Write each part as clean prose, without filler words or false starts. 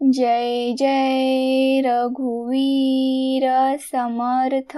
जय जय रघुवीर समर्थ।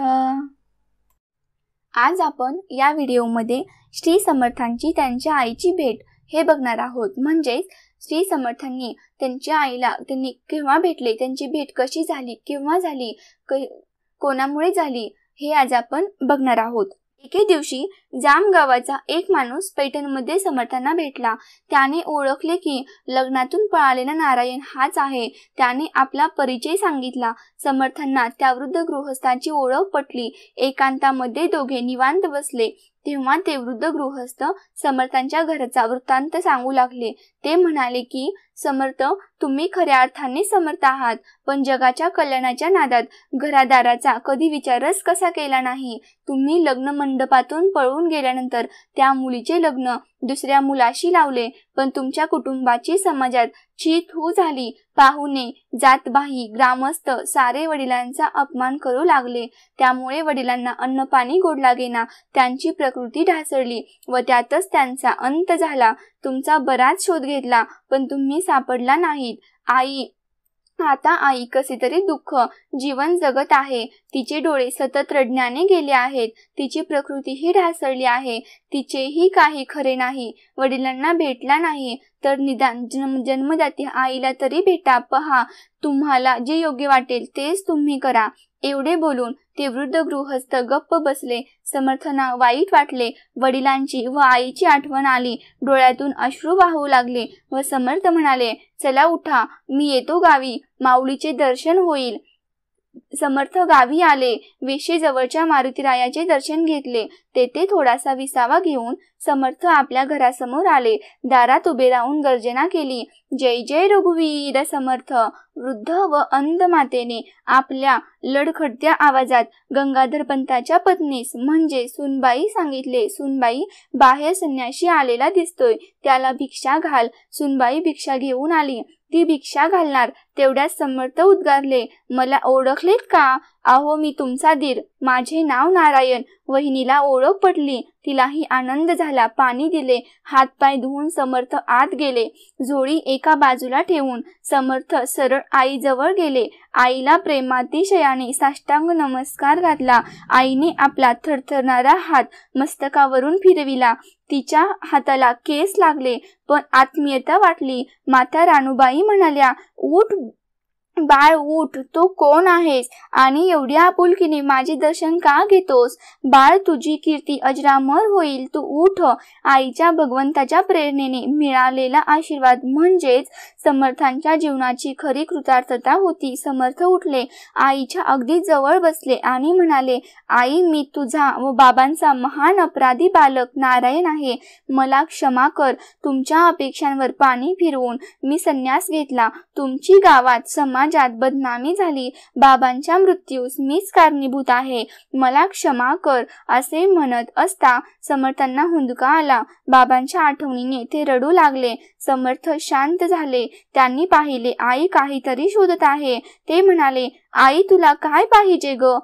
आज आपण या व्हिडिओमध्ये श्री समर्थांची त्यांच्या आईची भेट हे बघणार आहोत। म्हणजेच श्री समर्थांनी त्यांच्या आईला त्यांनी केव्हा भेटले, त्यांची भेट कशी झाली, केव्हा झाली, कोणामुळे झाली हे आज आपण बघणार आहोत। एके दिवशी जाम गावाचा एक माणूस पैठणमध्ये समर्थांना भेटला। त्याने ओळखले की लग्नातून पळालेला नारायण हाच आहे। त्याने आपला परिचय सांगितला। समर्थांना त्या वृद्ध गृहस्थाची ओळख पटली। एकांतामध्ये दोघे निवांत बसले तेव्हा ते वृद्ध गृहस्थ समर्थांच्या घराचा वृत्तांत सांगू लागले। ते म्हणाले की समर्थ, तुम्ही खऱ्या अर्थाने समर्थ आहात, पण जगाच्या कल्याणाच्या नादात घरादाराचा कधी विचारच कसा केला नाही। तुम्ही लग्न मंडपातून पळून गेल्यानंतर त्या मुलीचे लग्न दुसऱ्या मुलाशी लावले, पण तुमच्या कुटुंबाची समाजात छी थू झाली। पाहुणे, जातभाई, ग्रामस्थ सारे वडिलांचा अपमान करू लागले। त्यामुळे वडिलांना अन्न पाणी गोड लागेना, त्यांची प्रकृती ढासळली व त्यातच त्यांचा अंत झाला। तुमचा बराच शोध घेतला, पण तुम्ही सापडला नाहीत। आता आई कसे तरी दुःख जीवन जगत आहे। तिचे डोळे सतत रडण्याने गेले आहेत। तिची प्रकृतीही ढासळली आहे। तिचेही काही खरे नाही। वडिलांना भेटला नाही तर निदान जन्मदाती आईला तरी भेटा। पहा, तुम्हाला जे योग्य वाटेल तेच तुम्ही करा। एवढे बोलून ते वृद्ध गृहस्थ गप्प बसले। समर्थांना वाईट वाटले। वडिलांची व आईची आठवण आली। डोळ्यातून अश्रू वाहू लागले व समर्थ म्हणाले, चला उठा, मी येतो गावी, माऊलीचे दर्शन होईल। समर्थ गावी आले। वेशीजवळच्या मारुतीरायाचे दर्शन घेतले। तेथे थोडासा विसावा घेऊन समर्थ आपल्या घरासमोर आले। दारात उभे राहून गर्जना केली, जय जय रघुवीर समर्थ। वृद्ध व अंध मातेने आपल्या लडखडत्या आवाजात गंगाधर पंताच्या पत्नीस म्हणजे सुनबाई सांगितले, सुनबाई, बाहेर संन्याशी आलेला दिसतोय, त्याला भिक्षा घाल। सुनबाई भिक्षा घेऊन आली। ती भिक्षा घालणार तेवढ्यात समर्थ उद्गारले, मला ओळखलेत का? अहो, मी तुमचा दीर, माझे नाव नारायण। वहिनीला ओळख पटली। तिलाही आनंद झाला। पाणी दिले। हातपाय धुवून समर्थ आत गेले। जोडी एका बाजूला ठेवून समर्थ सरळ आईजवळ गेले। आईला प्रेमातिशयाने साष्टांग नमस्कार घातला। आईने आपला थरथरणारा हात मस्तकावरून फिरविला। तिच्या हाताला केस लागले, पण आत्मीयता वाटली। माता राणूबाई म्हणाल्या, उठ बाळ, उठ, तो कोण आहेस आणि एवढ्या आपुलकीने माझे दर्शन का घेतोस? बाळ, तुझी कीर्ती अजरामर होईल, तू उठ। आईच्या भगवंताच्या प्रेरणेने मिळालेला आशीर्वाद म्हणजेच समर्थांच्या जीवनाची खरी कृतार्थता होती। समर्थ उठले, आईच्या अगदी जवळ बसले आणि म्हणाले, आई, मी तुझा व बाबांचा महान अपराधी बालक नारायण आहे, मला क्षमा कर। तुमच्या अपेक्षांवर पाणी फिरवून मी संन्यास घेतला। तुमची गावात समाजात बदनामी झाली। बाबांच्या मृत्यूस मीच कारणीभूत आहे, मला क्षमा कर। असे म्हणत असता समर्थांना हुंदका आला। बाबांच्या आठवणीने ते रडू लागले। समर्थ शांत झाले। त्यांनी पाहिले, आई काहीतरी शोधत आहे। ते म्हणाले, आई, तुला काय पाहिजे ग?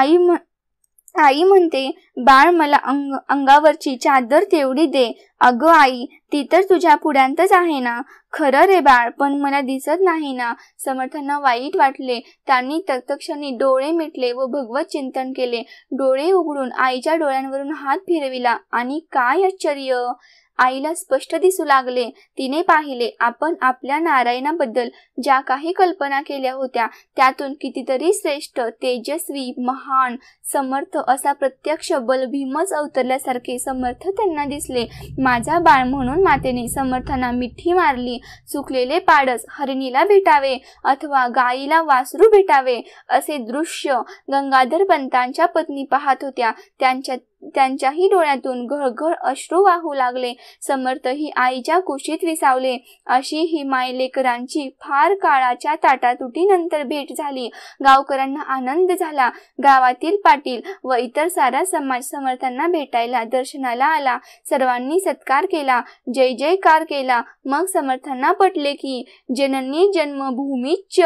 आई म्हणते, बाळ, मला अंगावरची चादर तेवढी दे। अगं आई, ती तर तुझ्या पुढ्यांतच आहे ना? खरं रे बाळ, पण मला दिसत नाही ना। समर्थांना वाईट वाटले। त्यांनी तत्क्षणी डोळे मिटले व भगवत चिंतन केले। डोळे उघडून आईच्या डोळ्यांवरून हात फिरविला आणि काय आश्चर्य! आईला स्पष्ट दिसू लागले। तिने पाहिले, आपण आपल्या नारायणाबद्दल ज्या काही कल्पना केल्या होत्या त्यातून कितीतरी श्रेष्ठ, तेजस्वी, महान, समर्थ असा प्रत्यक्ष बलभीमच अवतरल्यासारखे समर्थ त्यांना दिसले। माझा बाळ म्हणून मातेने समर्थांना मिठी मारली। चुकलेले पाडस हरिणीला भेटावे अथवा गाईला वासरू भेटावे असे दृश्य गंगाधर पंतांच्या पत्नी पाहत होत्या। त्यांच्याही डोळ्यातून घळघळ अश्रू वाहू लागले। समर्थ ही आईच्या कुशीत विसावले। अशी ही मायलेकरांची फार काळाच्या ताटातुटीनंतर भेट झाली। गावकऱ्यांना आनंद झाला। गावातील पाटील व इतर सारा समाज समर्थांना भेटायला दर्शनाला आला। सर्वांनी सत्कार केला, जय जयकार केला। मग समर्थांना पटले की जननी जन्मभूमीच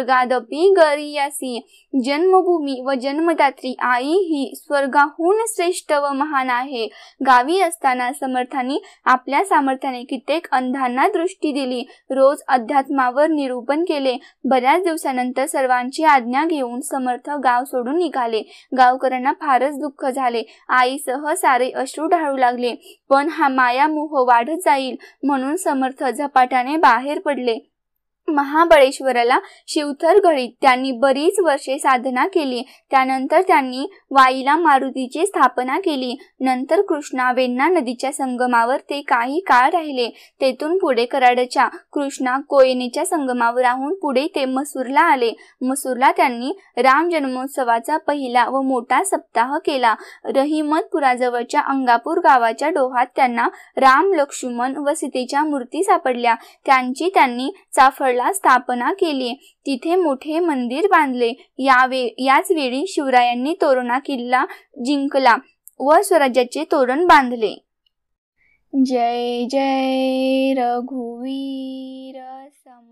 स्वर्गादपि गरीयसी। जन्मभूमी व जन्मदात्री आई ही स्वर्गाहून श्रेष्ठ श्रेष्ठ व महान आहे. गावी असताना समर्थांनी आपल्या सामर्थ्याने कित्येक अंधांना दृष्टी दिली. रोज अध्यात्मावर निरूपण केले. बऱ्याच दिवसानंतर सर्वांची आज्ञा घेऊन समर्थ गाव सोडून निघाले. गावकऱ्यांना फारच दुःख झाले. आईसह सारे अश्रू ढाळू लागले. पण हा मायामोह वाढत जाईल म्हणून समर्थ झपाट्याने बाहेर पडले. महाबळेश्वराला शिवथर घडीत त्यांनी बरीच वर्षे साधना केली. त्यानंतर त्यांनी वाईला मारुतीची स्थापना केली. नंतर कृष्णा वेण्णा नदीच्या संगमावर ते काही काळ राहिले. तेथून पुढे कराडच्या कृष्णा कोयनेच्या संगमावर राहून पुढे ते मसूरला आले. मसूरला त्यांनी राम जन्मोत्सवाचा पहिला व मोठा सप्ताह केला. रहिमतपुराजवळच्या अंगापूर गावाच्या डोहात त्यांना राम लक्ष्मण व सीतेच्या मूर्ती सापडल्या. त्यांची त्यांनी चाफळला स्थापना केली. तिथे मोठे मंदिर बांधले. याच वेळी शिवरायांनी तोरणा किल्ला जिंकला व स्वराज्याचे तोरण बांधले. जय जय रघुवीर सम